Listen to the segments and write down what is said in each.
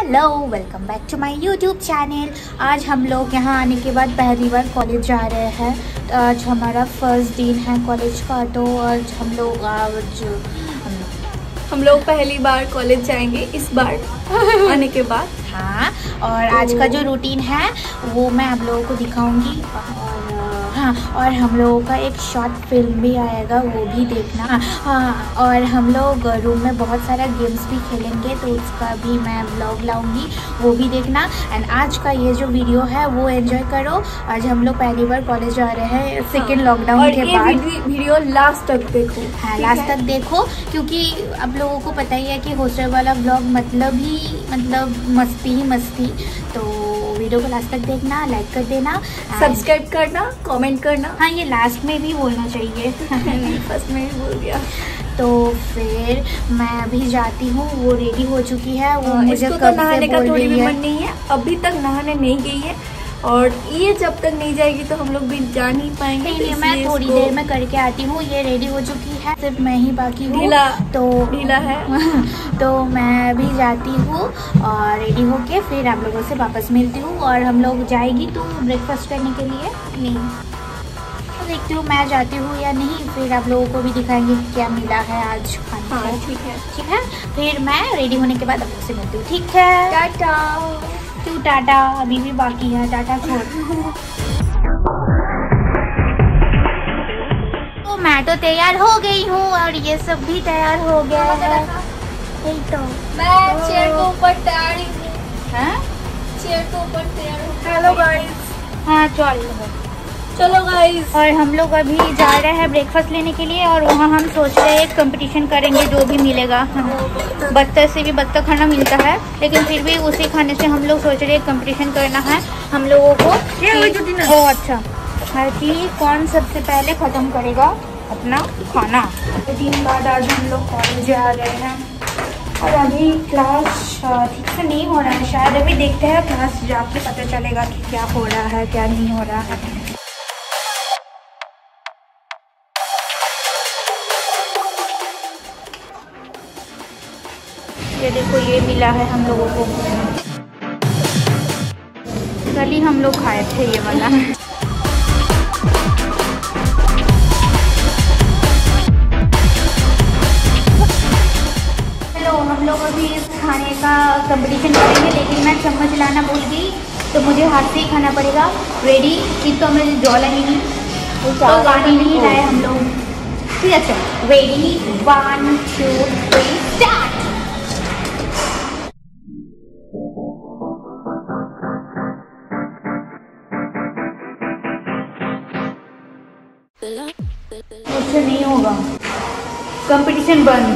Hello, welcome back to my YouTube channel. आज हम लोग यहाँ आने के बाद पहली बार कॉलेज जा रहे हैं। तो आज हमारा फर्स्ट दिन है कॉलेज का। तो आज हम लोग पहली बार कॉलेज जाएंगे इस बार आने के बाद। हाँ, और आज का जो रूटीन है वो मैं आप लोगों को दिखाऊंगी। और हम लोगों का एक शॉर्ट फिल्म भी आएगा, वो भी देखना। हाँ, और हम लोग रूम में बहुत सारा गेम्स भी खेलेंगे, तो उसका भी मैं व्लॉग लाऊंगी, वो भी देखना। एंड आज का ये जो वीडियो है वो एंजॉय करो। आज हम लोग पहली बार कॉलेज जा रहे हैं सेकेंड लॉकडाउन के बाद। वीडियो लास्ट तक देखो। हाँ, लास्ट तक देखो, क्योंकि आप लोगों को पता ही है कि हॉस्टल वाला व्लॉग मतलब मस्ती ही मस्ती। तो वीडियो को लास्ट तक देखना, लाइक कर देना, सब्सक्राइब करना, कमेंट करना। हाँ, ये लास्ट में भी बोलना चाहिए। फर्स्ट में भी बोल दिया। तो फिर मैं अभी जाती हूँ, वो रेडी हो चुकी है। वो मुझे कब तो नहाने का थोड़ी भी मन नहीं है, अभी तक नहाने नहीं गई है। और ये जब तक नहीं जाएगी तो हम लोग भी जा नहीं पाएंगे। नहीं, मैं थोड़ी देर में करके आती हूँ। ये रेडी हो चुकी है, सिर्फ मैं ही बाकी हूँ। ढीला है। तो मैं भी जाती हूँ और रेडी होके फिर आप लोगों से वापस मिलती हूँ। और हम लोग जाएगी तो ब्रेकफास्ट करने के लिए नहीं, तो देखती हूँ मैं जाती हूँ या नहीं। फिर आप लोगों को भी दिखाएंगे क्या मिला है आज खाने को। ठीक है। फिर मैं रेडी होने के बाद आप लोग से मिलती हूँ। ठीक है, टाटा। तू टाटा, अभी भी बाकी है। टाटा छोड़। तो मैं तो तैयार हो गई हूँ और ये सब भी तैयार हो गया है। तो मैं चेयर के ऊपर तैयार हूँ। चेयर के ऊपर तैयार हूँ। Hello guys. हाँ, चलो गाइस। और हम लोग अभी जा रहे हैं ब्रेकफास्ट लेने के लिए, और वहाँ हम सोच रहे हैं कंपटीशन करेंगे जो भी मिलेगा। बत्तख से भी बत्तख खाना मिलता है, लेकिन फिर भी उसी खाने से हम लोग सोच रहे हैं कंपटीशन करना है हम लोगों को। अच्छा, कि कौन सबसे पहले ख़त्म करेगा अपना खाना। तो दिन बाद आज हम लोग कॉलेज जा रहे हैं, और अभी क्लास ठीक से नहीं हो रहा है शायद। अभी देखते हैं, क्लास जाके पता चलेगा कि क्या हो रहा है क्या नहीं हो रहा है। ये देखो, ये मिला है हम लोगों को। कल ही हम लोग खाए थे ये वाला। हेलो, हम लोग अभी इस खाने का कंपटीशन करेंगे, लेकिन मैं चम्मच लाना भूल गई, तो मुझे हाथ से ही खाना पड़ेगा। रेडी? एक तो हमें जॉ लगेगी, तो गाड़ी नहीं लाए हम लोग। ठीक है, चलो रेडी, 1 2 3 स्टार्ट। मुझसे नहीं होगा, कंपटीशन बंद।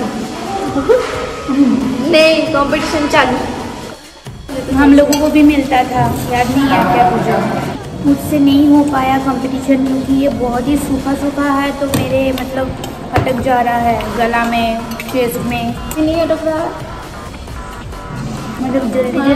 नहीं, कंपटीशन चालू। हम लोगों को भी मिलता था, याद नहीं है क्या पूछा। मुझसे नहीं हो पाया कंपटीशन, क्योंकि ये बहुत ही सूखा सूखा है, तो मेरे मतलब अटक जा रहा है गला में, चेस्ट में। नहीं अटक रहा, मतलब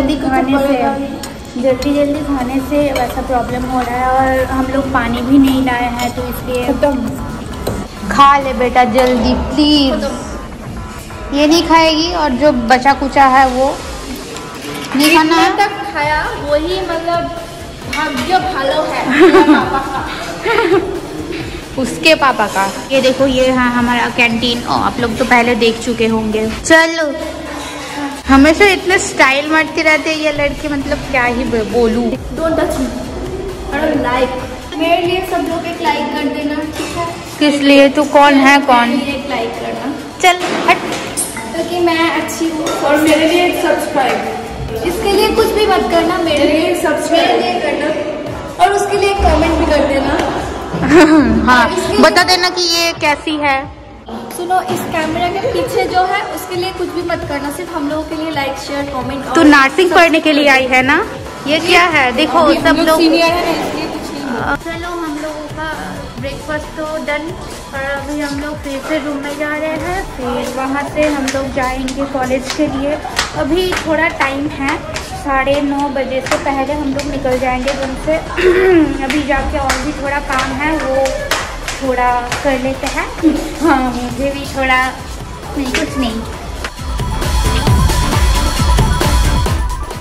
जल्दी जल्दी खाने से वैसा प्रॉब्लम हो रहा है। और हम लोग पानी भी नहीं लाए हैं, तो इसलिए खा ले बेटा जल्दी प्लीज। ये नहीं खाएगी, और जो बचा कुचा है वो नहीं खाना है। तक खाया वही मतलब भाग्य भालो है पापा का। उसके पापा का। ये देखो, ये है हमारा कैंटीन। आप लोग तो पहले देख चुके होंगे। चलो, हमेशा इतने स्टाइल मारती रहते हैं ये लड़की, मतलब क्या ही बोलूं। Don't touch me, I don't like. मेरे लिए सब लोग एक लाइक कर देना, ठीक है? किस लिए? तू कौन है? कौन? मेरे लिए एक लाइक करना। चल हट, क्योंकि मैं अच्छी हूँ। और मेरे लिए एक सब्सक्राइब। इसके लिए कुछ भी मत करना, मेरे लिए सब्सक्राइब करना, और उसके लिए कमेंट भी कर देना। हाँ, बता देना कि ये कैसी है। सुनो, इस कैमरा के पीछे जो है उसके लिए कुछ भी मत करना, सिर्फ हम लोगों के लिए लाइक शेयर कमेंट। तू नर्सिंग पढ़ने के लिए आई है ना? ये क्या है? देखो सब लोग सीनियर है, इसलिए कुछ नहीं। चलो, हम लोगों का ब्रेकफास्ट तो डन, और अभी हम लोग फिर से रूम में जा रहे हैं। फिर वहाँ से हम लोग जाएंगे कॉलेज के लिए। अभी थोड़ा टाइम है, 9:30 बजे से पहले हम लोग निकल जाएंगे रूम से। अभी जाके और भी थोड़ा काम है, वो थोड़ा कर लेते हैं। हाँ, मुझे भी थोड़ा नहीं, कुछ नहीं।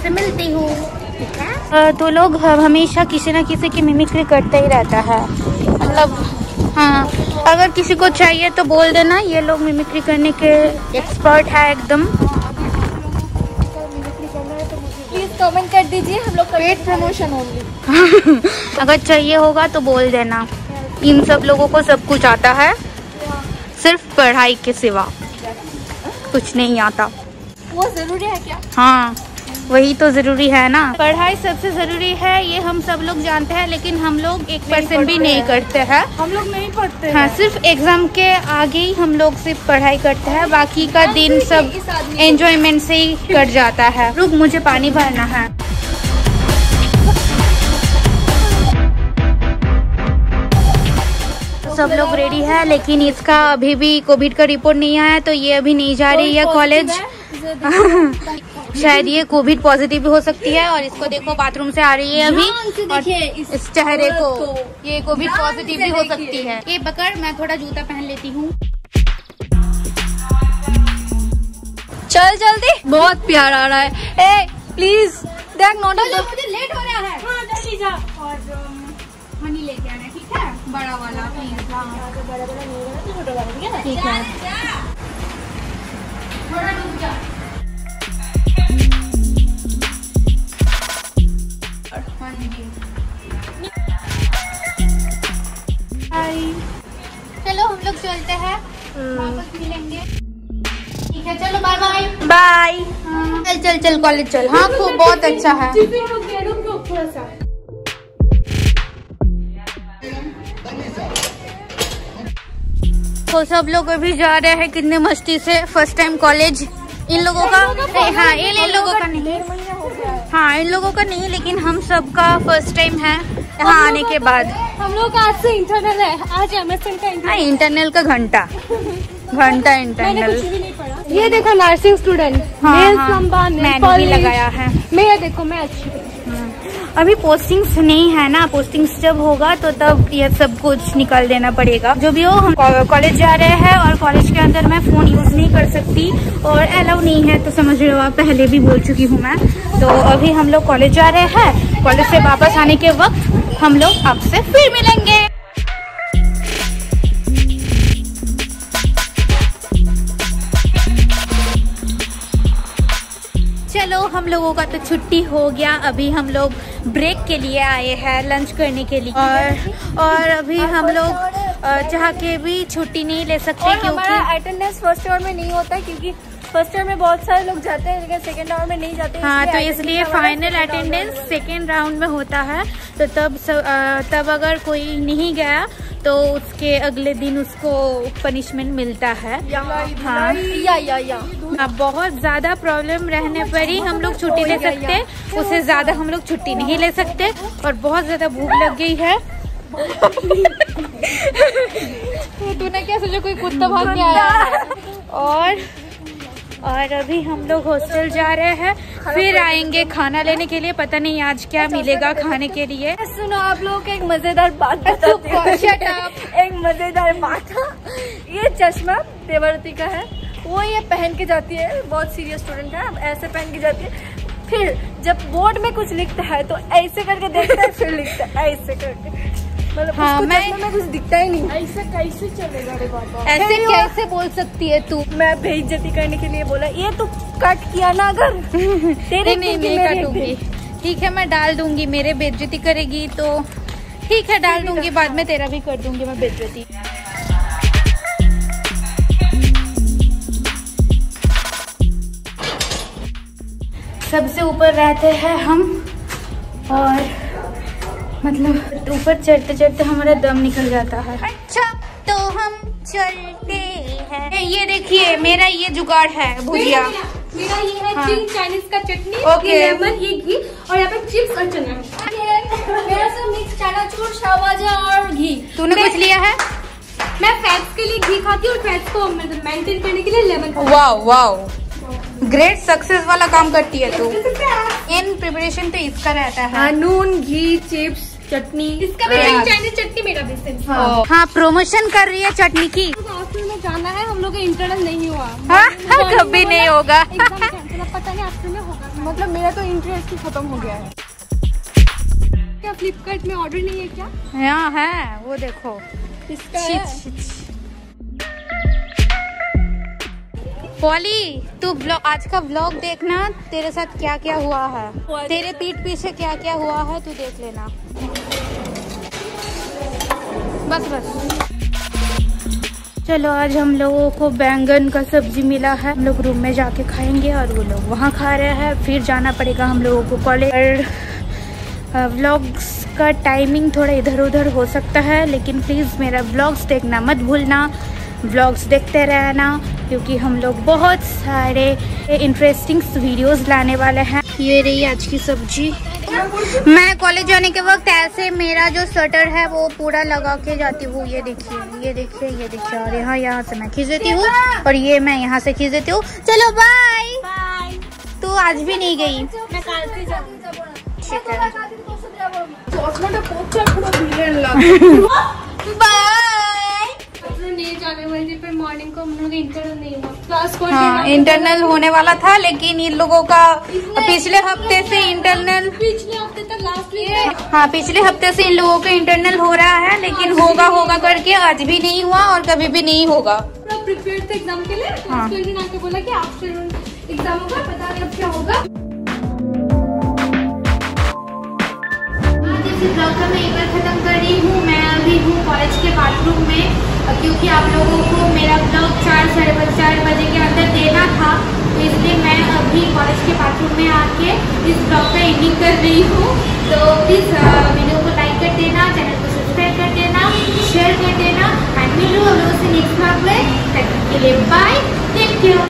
आपसे मिलती हूँ। तो लोग हमेशा किसी न किसी की मिमिक्री करते ही रहता है, मतलब हाँ, अगर किसी को चाहिए तो बोल देना, ये लोग मिमिक्री करने के एक्सपर्ट है एकदम। प्लीज कमेंट कर दीजिए, हम लोग पेड प्रमोशन ओनली। अगर चाहिए होगा तो बोल देना। इन सब लोगों को सब कुछ आता है, सिर्फ पढ़ाई के सिवा कुछ नहीं आता। वो जरूरी है क्या? हाँ, वही तो जरूरी है ना। पढ़ाई सबसे जरूरी है, ये हम सब लोग जानते हैं, लेकिन हम लोग 1% भी नहीं करते हैं। हम लोग नहीं पढ़ते हाँ, सिर्फ एग्जाम के आगे ही हम लोग सिर्फ पढ़ाई करते हैं, बाकी का दिन सब एंजॉयमेंट से ही कट जाता है। रुक, मुझे पानी भरना है। सब लोग रेडी है, लेकिन इसका अभी भी कोविड का रिपोर्ट नहीं आया, तो ये अभी नहीं जा रही है कॉलेज। शायद ये कोविड पॉजिटिव भी हो सकती है, और इसको देखो बाथरूम से आ रही है अभी, और इस चेहरे को ये कोविड पॉजिटिव भी हो सकती है। ये पकड़, मैं थोड़ा जूता पहन लेती हूँ। चल जल्दी, बहुत प्यार आ रहा है। ए प्लीज देख, मुझे लेट हो रहा है। हाँ, जल्दी जा। और मनी लेके आना, ठीक है? बड़ा वाला प्लीज। हाँ, बड़ा वाला नहीं होगा तो छोटा वाला, ठीक है? ठीक है, थोड़ा रुक जा। चलो हम लोग चलते हैं, वापस मिलेंगे। ठीक है, चलो बाय बाय। बाय। चल चल चल कॉलेज चल। हाँ, खूब बहुत अच्छा है। तो सब लोग अभी जा रहे हैं कितने मस्ती से, फर्स्ट टाइम कॉलेज। इन लोगों का हाँ, इन लोगों का नहीं, हाँ इन लोगों का नहीं, लेकिन हम सबका फर्स्ट टाइम है यहाँ आने के बाद। हम लोग आज से इंटरनल है, आज एमएसएन का इंटरनल। हाँ, इंटरनल का घंटा इंटरनल। कुछ भी नहीं पढ़ा। ये देखो नर्सिंग स्टूडेंट, मैंने भी लगाया है। मैं देखो, मैं अच्छी। अभी पोस्टिंग्स नहीं है ना, पोस्टिंग्स जब होगा तो तब ये सब कुछ निकाल देना पड़ेगा। जो भी हो, हम कॉलेज जा रहे हैं, और कॉलेज के अंदर मैं फोन यूज नहीं कर सकती और अलाउ नहीं है, तो समझ रहे हो आप, पहले भी बोल चुकी हूँ मैं। तो अभी हम लोग कॉलेज जा रहे हैं, कॉलेज से वापस आने के वक्त हम लोग आपसे फिर मिलेंगे। चलो, हम लोगों का तो छुट्टी हो गया, अभी हम लोग ब्रेक के लिए आए हैं, लंच करने के लिए। और अभी हम लोग चाह के भी छुट्टी नहीं ले सकते, क्योंकि हमारा अटेंडेंस फर्स्ट आवर में नहीं होता, क्योंकि फर्स्ट आवर में बहुत सारे लोग जाते हैं, लेकिन सेकेंड आवर में नहीं जाते। हाँ, तो इसलिए फाइनल अटेंडेंस सेकेंड राउंड में होता है। तो तब अगर कोई नहीं गया तो उसके अगले दिन उसको पनिशमेंट मिलता है। हाँ, अब बहुत ज्यादा प्रॉब्लम रहने पर ही हम लोग छुट्टी ले सकते, उससे ज्यादा हम लोग छुट्टी नहीं ले सकते। और बहुत ज्यादा भूख लग गई है। तूने क्या सोचा कोई कुत्ता भाग के आया है? और अभी हम लोग हॉस्टल जा रहे हैं, फिर आएंगे खाना लेने के लिए। पता नहीं आज क्या मिलेगा खाने के लिए। सुनो, आप लोगों को एक मजेदार बात बताती हूँ। एक मजेदार बात, ये चश्मा देवरती का है, वो ये पहन के जाती है, बहुत सीरियस स्टूडेंट है, ऐसे पहन के जाती है। फिर जब बोर्ड में कुछ लिखता है तो ऐसे करके देखता है, फिर लिखता है ऐसे करके। मतलब हाँ, मैं कुछ दिखता ही नहीं। ऐसे कैसे चलेगा रे बाबा? ऐसे कैसे बोल सकती है तू? मैं बेइज्जती करने के लिए बोला। ये तो कट किया ना अगर तेरे नहीं काटूंगी। ठीक है, मैं डाल दूंगी। मेरे बेइज्जती करेगी तो ठीक है, डाल दूंगी, बाद में तेरा भी कर दूंगी मैं बेइज्जती। सबसे ऊपर रहते हैं हम, और मतलब ऊपर चढ़ते चढ़ते हमारा दम निकल जाता है। अच्छा, तो हम चलते हैं। ये देखिए, मेरा ये जुगाड़ है भुजिया। मेरा ये है चाइनीज का चटनी, ओके, लेमन, ये घी, और यहाँ पे चिप्स और चना। मेरा सब मिक्स चनाचूर, शाहबाजा और घी। तूने कुछ लिया है? मैं फैट्स के लिए घी खाती हूँ और फैट्स को मेंटेन करने के लिए लेमन। वाओ, ग्रेट, सक्सेस वाला काम करती है तू। इन प्रिपरेशन तो इसका रहता है, नून, घी, चिप्स, चटनी। इसका भी चाइनीज चटनी मेरा बिजनेस। हाँ, प्रमोशन कर रही है चटनी की। हॉस्टल में जाना है, हम लोग का इंटरनल नहीं हुआ। कभी नहीं होगा। पता नहीं आफ्टर में होगा, मतलब मेरा तो इंटरेस्ट ही खत्म हो गया है। क्या फ्लिपकार्ट में ऑर्डर नहीं है क्या? यहाँ है, वो देखो इसका पॉली, तू आज का व्लॉग देखना, तेरे साथ क्या क्या हुआ है, तेरे पीठ पीछे क्या क्या हुआ है, तू देख लेना। बस चलो, आज हम लोगों को बैंगन का सब्जी मिला है, हम लोग रूम में जाके खाएंगे और वो लोग वहाँ खा रहे हैं। फिर जाना पड़ेगा हम लोगों को कॉलेज। व्लॉग्स का टाइमिंग थोड़ा इधर उधर हो सकता है, लेकिन प्लीज़ मेरा व्लॉग्स देखना मत भूलना, व्लॉग्स देखते रहना, क्योंकि हम लोग बहुत सारे इंटरेस्टिंग वीडियोस लाने वाले हैं। ये रही आज की सब्जी। मैं कॉलेज जाने के वक्त ऐसे मेरा जो स्वेटर है वो पूरा लगा के जाती हूँ। ये देखिए, ये देखिए, ये देखिए, और यहाँ से मैं खींच देती हूँ, और ये मैं यहाँ से खींच देती हूँ। चलो बाय बाय। तू आज भी नहीं गई? मैं कल से जाऊंगी। ठीक है, मॉर्निंग को हम लोग इंटरनल नहीं हुआ, क्लास को इंटरनल होने वाला था, लेकिन इन लोगों का पिछले हफ्ते से इंटरनल, पिछले हफ्ते तक लास्ट, हाँ पिछले हफ्ते से इन लोगों का इंटरनल हो रहा है, लेकिन होगा करके आज भी नहीं हुआ और कभी भी नहीं होगा। प्रिपेयर थे एग्जाम के लिए, तो एक दिन आके बोला कि आफ्टरनून एग्जाम होगा, पता नहीं अब क्या होगा। ब्लॉग का मैं एक बार खत्म कर रही हूँ। मैं अभी हूँ कॉलेज के बाथरूम में, क्योंकि आप लोगों को मेरा ब्लॉग 4 बजे के अंदर देना था, तो इसलिए मैं अभी कॉलेज के बाथरूम में आके इस ब्लॉग का एडिटिंग कर रही हूँ। तो प्लीज़ वीडियो को लाइक कर देना, चैनल को सब्सक्राइब कर देना, शेयर कर देना, एंड मिलूँ हम लोगों से नेक्स्ट ब्लॉग में। तब तक के लिए बाय, टेक केयर।